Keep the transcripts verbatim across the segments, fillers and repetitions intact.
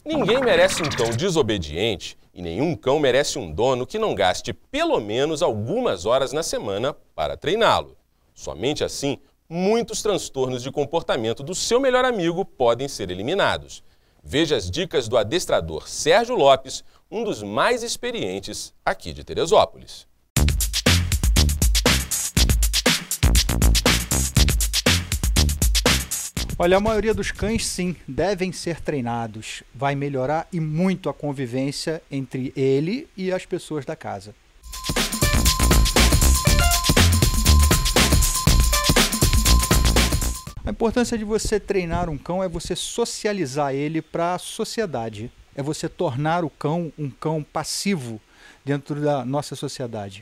Ninguém merece um cão desobediente e nenhum cão merece um dono que não gaste pelo menos algumas horas na semana para treiná-lo. Somente assim, muitos transtornos de comportamento do seu melhor amigo podem ser eliminados. Veja as dicas do adestrador Sérgio Lopes, um dos mais experientes aqui de Teresópolis. Olha, a maioria dos cães, sim, devem ser treinados. Vai melhorar e muito a convivência entre ele e as pessoas da casa. A importância de você treinar um cão é você socializar ele para a sociedade. É você tornar o cão um cão passivo dentro da nossa sociedade.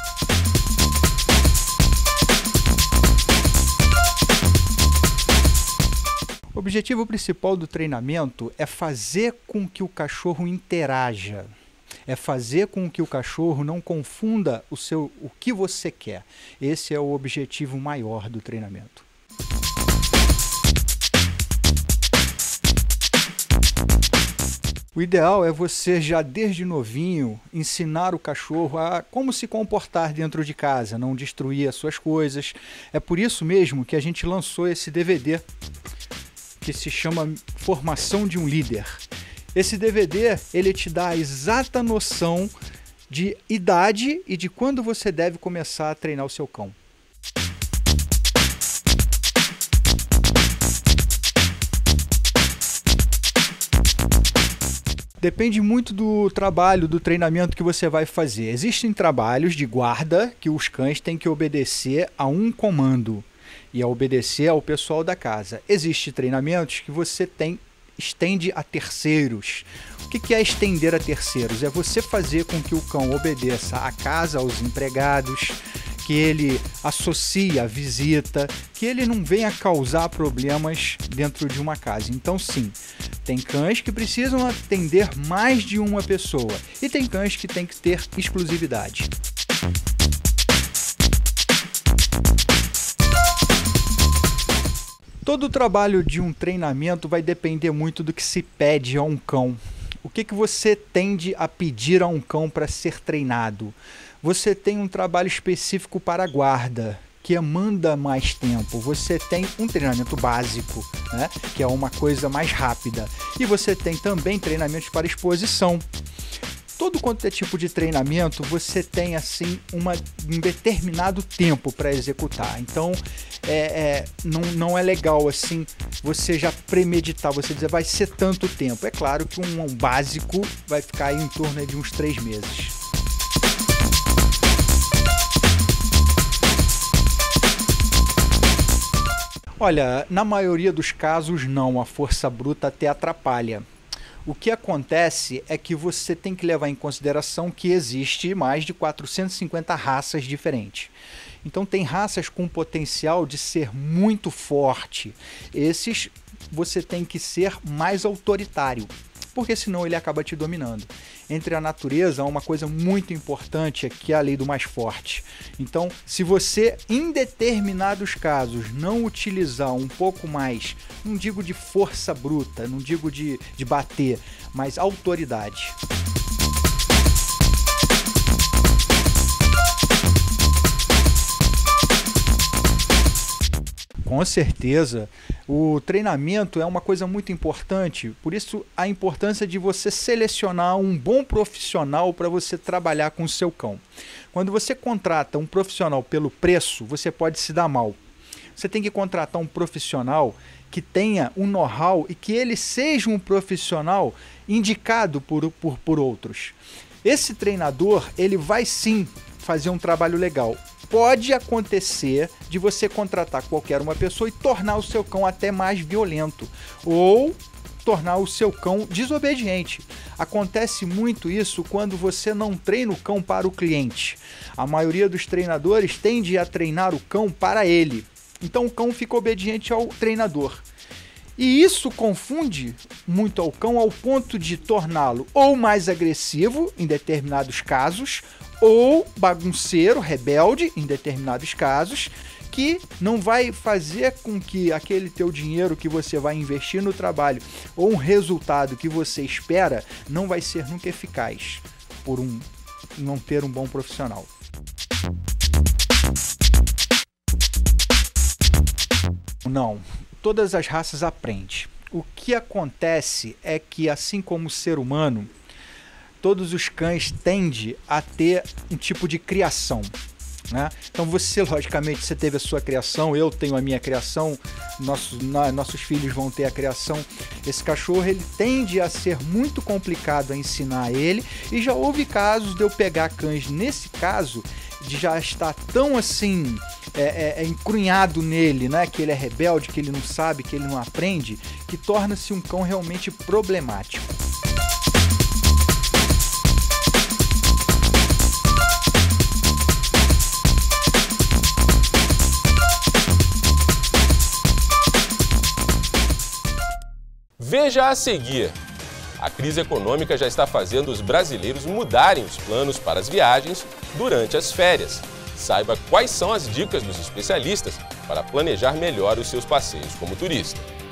O objetivo principal do treinamento é fazer com que o cachorro interaja. É fazer com que o cachorro não confunda o, seu, o que você quer. Esse é o objetivo maior do treinamento. O ideal é você já desde novinho ensinar o cachorro a como se comportar dentro de casa, não destruir as suas coisas. É por isso mesmo que a gente lançou esse D V D que se chama Formação de um Líder. Esse D V D, ele te dá a exata noção de idade e de quando você deve começar a treinar o seu cão. Depende muito do trabalho, do treinamento que você vai fazer. Existem trabalhos de guarda que os cães têm que obedecer a um comando e a obedecer ao pessoal da casa. Existem treinamentos que você tem, estende a terceiros. O que é estender a terceiros? É você fazer com que o cão obedeça à casa, aos empregados, que ele associe a visita, que ele não venha causar problemas dentro de uma casa. Então sim, tem cães que precisam atender mais de uma pessoa e tem cães que tem que ter exclusividade. Todo o trabalho de um treinamento vai depender muito do que se pede a um cão. O que, que você tende a pedir a um cão para ser treinado? Você tem um trabalho específico para a guarda, que manda mais tempo. Você tem um treinamento básico, né, que é uma coisa mais rápida. E você tem também treinamentos para exposição. Todo quanto é tipo de treinamento, você tem assim uma, um determinado tempo para executar. Então, é, é, não, não é legal assim você já premeditar, você dizer vai ser tanto tempo. É claro que um, um básico vai ficar aí em torno de uns três meses. Olha, na maioria dos casos não, a força bruta até atrapalha. O que acontece é que você tem que levar em consideração que existe mais de quatrocentas e cinquenta raças diferentes. Então tem raças com potencial de ser muito forte. Esses você tem que ser mais autoritário, porque senão ele acaba te dominando. Entre a natureza, há uma coisa muito importante que é a lei do mais forte. Então, se você, em determinados casos, não utilizar um pouco mais, não digo de força bruta, não digo de, de bater, mas autoridade. Com certeza, o treinamento é uma coisa muito importante, por isso a importância de você selecionar um bom profissional para você trabalhar com o seu cão. Quando você contrata um profissional pelo preço, você pode se dar mal. Você tem que contratar um profissional que tenha um know-how e que ele seja um profissional indicado por, por, por outros. Esse treinador, ele vai sim fazer um trabalho legal. Pode acontecer de você contratar qualquer uma pessoa e tornar o seu cão até mais violento ou tornar o seu cão desobediente. Acontece muito isso quando você não treina o cão para o cliente. A maioria dos treinadores tende a treinar o cão para ele. Então o cão fica obediente ao treinador. E isso confunde muito ao cão ao ponto de torná-lo ou mais agressivo em determinados casos ou bagunceiro, rebelde, em determinados casos, que não vai fazer com que aquele teu dinheiro que você vai investir no trabalho ou um resultado que você espera não vai ser nunca eficaz por um, não ter um bom profissional. Não, todas as raças aprendem. O que acontece é que, assim como o ser humano, todos os cães tendem a ter um tipo de criação, né? Então você, logicamente, você teve a sua criação, eu tenho a minha criação, nossos, nossos filhos vão ter a criação. Esse cachorro, ele tende a ser muito complicado a ensinar ele, e já houve casos de eu pegar cães, nesse caso, de já estar tão assim, é, é, é encrunhado nele, né? Que ele é rebelde, que ele não sabe, que ele não aprende, que torna-se um cão realmente problemático. Veja a seguir. A crise econômica já está fazendo os brasileiros mudarem os planos para as viagens durante as férias. Saiba quais são as dicas dos especialistas para planejar melhor os seus passeios como turista.